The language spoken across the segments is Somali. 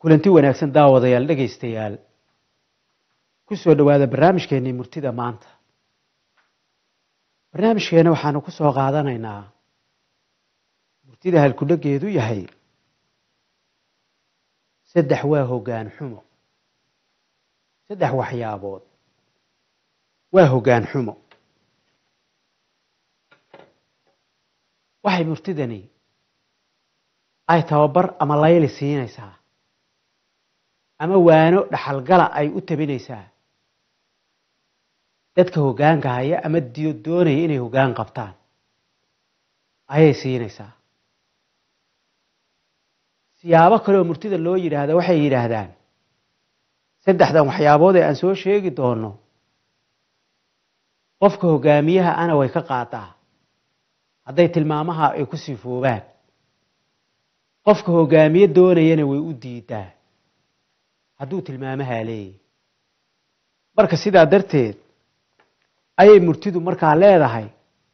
kulanti wanaagsan daawadayaal dhageystayaal ku soo dhawaada barnaamijkeena murtida maanta barnaamijkeena waxaanu ku soo qaadanaynaa murtida hal ku dhageedu yahay saddex waa hoggaan xumo saddex waxyaabood waa hoggaan xumo waxay murtidani ay tababar ama layli siinaysaa ama waano dhaxalgala ay u tabinaysaa dadka hoggaanka haya ama doonaya inay hoggaan qabtaan ayay siinaysaa siyaabo kale oo murtida loo yiraahdo waxay yiraahdaan saddexdan waxyaabood ee aan soo sheegi doono qofka hoggaamiyaha ana way ka qaataa hadday tilmaamaha ay ku sifoobaan qofka hoggaamiye doonayana way u diidaa hadduu tilmaamaha leeyahay marka sidaa darteed ayay murtidu markaa leedahay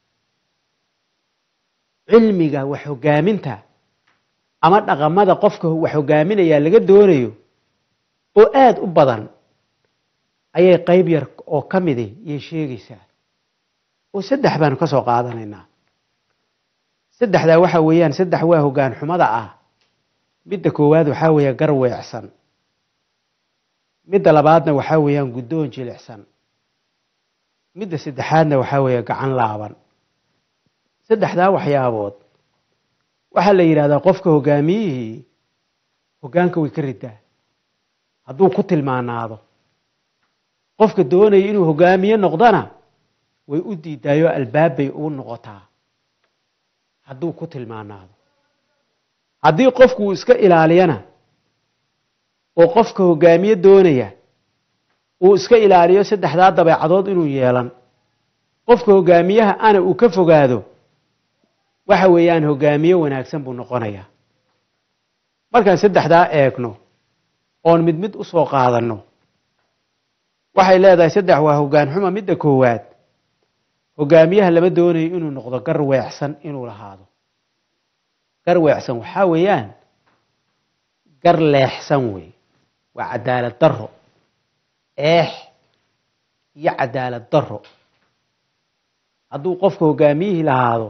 cilmiga wax hoggaaminta ama dhaqamada qofka wax hoggaaminaya laga doonayo oo aad u badan ayay qayb yar oo ka mid ah sheegaysaa oo saddex baan ka soo qaadanaynaa saddexda waxa weeyaan saddex waa hoggaan xumada ah midda koowaad waxa weeye gar weecsan midda labaadna waxa weeyaan guddoon jilicsan midda saddexaadna waxa weeye gacan laaban saddexda waxyaabood waxa la yiraahdaa qofka hoggaamiyihii hoggaanka way ka ridaa hadduu ku tilmaanaado qofka doonaya inuu hoggaamiye noqdana way u diidaayo albaabay u noqotaa hadduu ku tilmaanaado haddii qofku uu iska ilaaliyana oo qofka hoggaamiye doonaya uu iska ilaaliyo saddexdaa dabeecadood inuu yeelan qofka hoggaamiyaha ana uu ka fogaado waxa weeyaan hoggaamiye wanaagsan buu noqonayaa markaan saddexdaa eegno oon mid mid u soo qaadanno waxay leedahay saddex waa hoggaan xuma midda koowaad hoggaamiyaha lama doonayo inuu noqdo gar weecsan inuu lahaado gar weecsan waxaa weeyaan gar leexsan wey waa cadaalad darro eex iyo cadaalad darro hadduu qofka hoggaamiyihii lahaado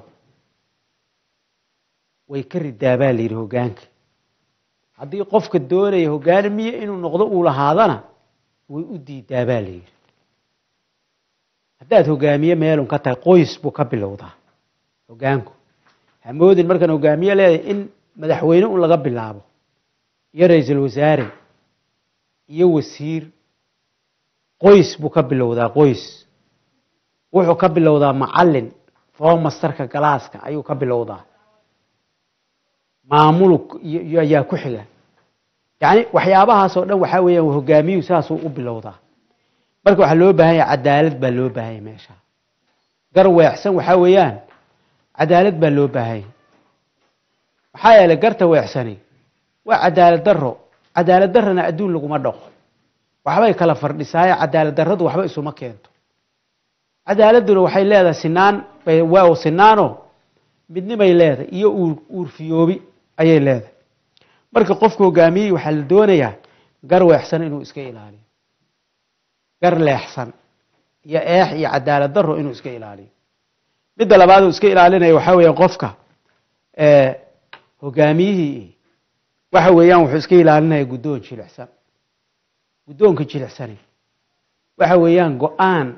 way ka ridaa baa la yidhi hoggaanka haddii qofka doonaya hoggaamiye inuu noqdo uu lahaadana way u diidaa baa la yidhi haddaad hoggaamiye meelun ka tahay qoys buu ka bilowdaa hoggaanku hamoodin markaan hoggaamiye leedahay in madaxweyne un laga bilaabo iyo ra-iisul wasaare iyo wasiir qoys buu ka bilowdaa qoys wuxuu ka bilowdaa macallin foomastarka galaaska ayuu ka bilowdaa maamul iyo ayaa ku xiga yacni waxyaabahaas oo dhan waxaa weeyaan hoggaamiyuhu saasuu u bilowdaa marka waxaa loo baahan yahay cadaalad baa loo baahan yahay meesha gar weecsan waxaa weeyaan cadaalad baa loo baahan yahay maxaa yeelay garta weecsani waa cadaalad darro cadaalad darrana adduun laguma dhaqo waxbay kala fardhisaaye cadaalad darradu waxba isuma keento cadaaladuna waxay leedahay sinaan waa sinaano midnimay leedahay iyo uurfiyoobi ayay leedahay marka qofka hoggaamiyey waxaa la doonayaa gar weexsan inuu iska ilaaliyo gar leexsan iyo eex iyo cadaalad darro inuu iska ilaaliyo midda labaad uu iska ilaalinayo waxaa weeyaan qofka hoggaamiyihii waxa weeyaan wuxuu iska ilaalinaya guddoon jilicsan guddoonka jilicsani waxa weeyaan go-aan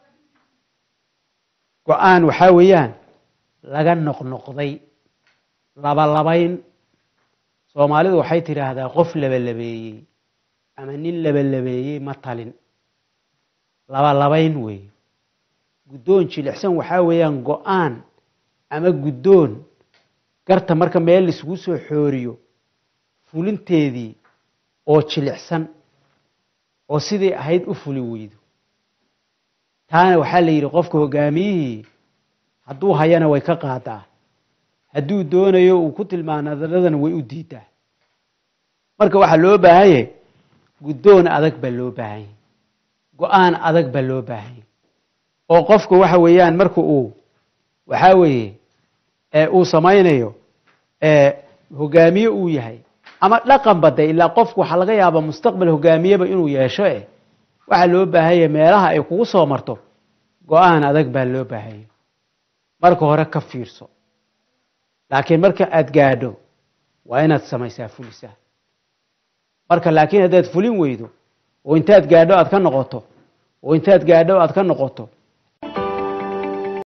waxaa weeyaan laga noqnoqday labalabayn soomaalidu waxay tidhaahdaa qof labalabeeyey ama nin labalabeeyey ma talin labalabayn wey guddoon jilicsan waxaa weeyaan go-aan ama guddoon garta marka meel laisugu soo xooriyo fulinteedii oo jilicsan oo sidii ahayd u fuli weydo taana waxaa la yidhi qofka hoggaamiyihii hadduu hayana way ka qaadaa hadduu doonayo uu ku tilmaanadana way u diidaa marka waxaa loo baahan yahay guddoon adag baa loo baahan yahay go-aan adag baa loo baahan yahay oo qofka waxa weeyaan marka uu waxaa weeye uu samaynayo hoggaamiye uu yahay ama dhaqan baday ilaa qofku waxa laga yaabaa mustaqbal hogaamiyaba inuu yeesho waxa loo baahanyahay meelaha ay kugu soo marto go'aan adag baa loo baahanyahay marka hore ka fiirso laakiin marka aad gaadho waa inaad samaysaa fulisaa marka laakiin haddaad fulin weydo oo intaad gaadho aad ka noqoto